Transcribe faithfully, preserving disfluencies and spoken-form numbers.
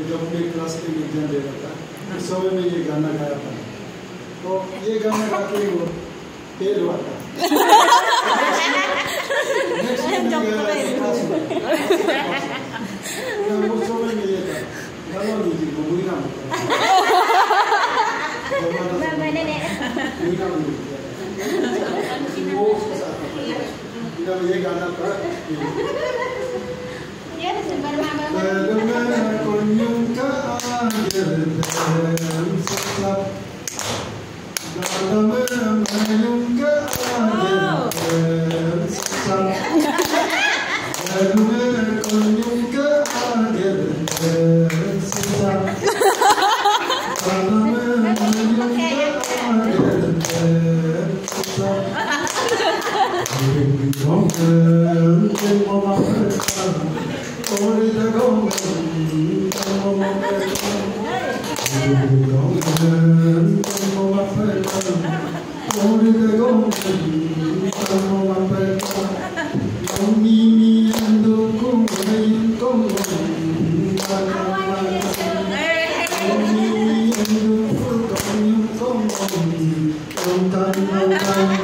जब मैं क्लास के एग्जाम दे रहा था उस समय में ये गाना गाया था। तो ये गाना गा के वो फेल हुआ था। नेक्स्ट में उस समय में ये था गाना लीजिए वो बुरी नाम मैंने बुरी नाम वो उसके साथ जब ये गाना था Long time, long time.